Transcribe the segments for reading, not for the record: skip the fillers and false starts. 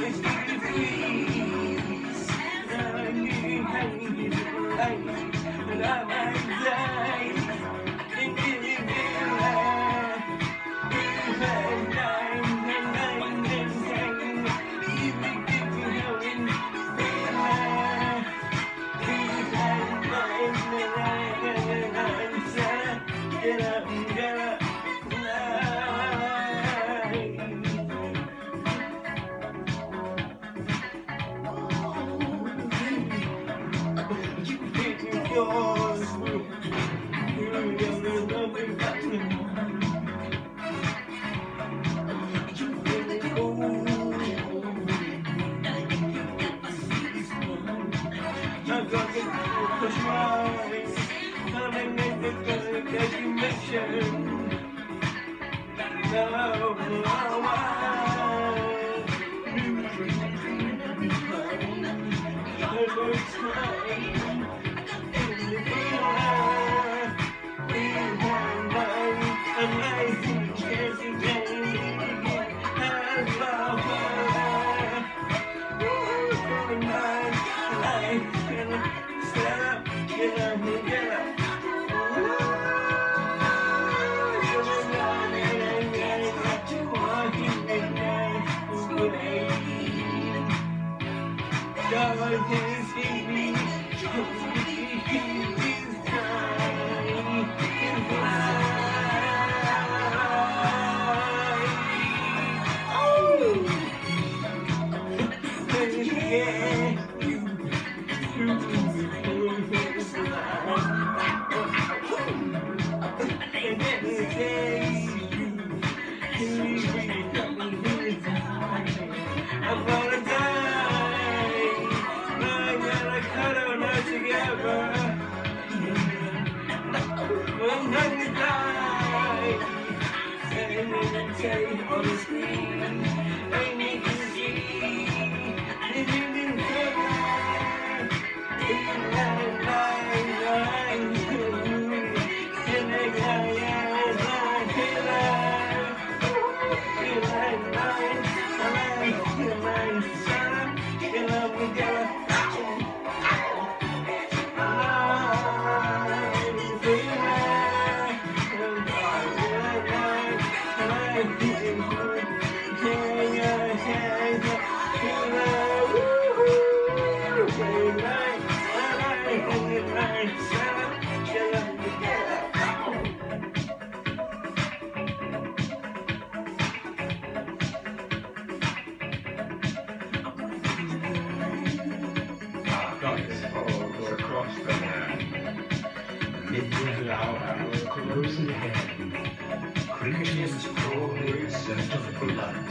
Creatures chorus of blood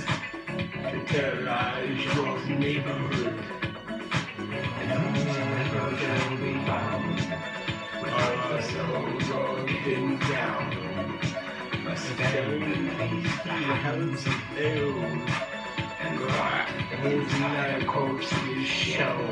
to terrorize your neighborhood. And whose never shall be found with our souls all hidden down. Must stand and face the hounds of hell and cry as my corpses show.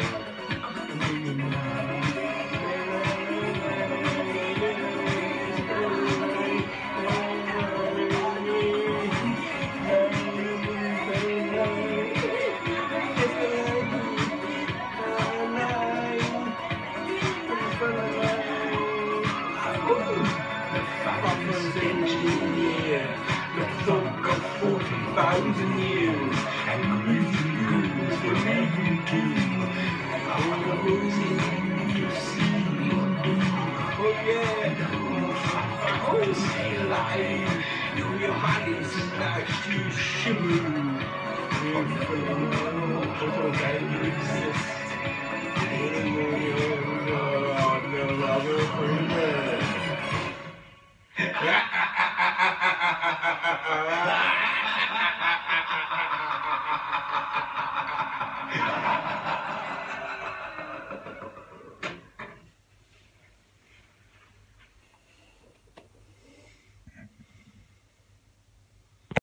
The thunk of 40,000 years, and grisly ghouls will never do. Closing to see your doom. Oh yeah, oh stay alive. Know your body's about to shiver. Total value exists. Ha ha ha ha ha ha ha ha ha ha.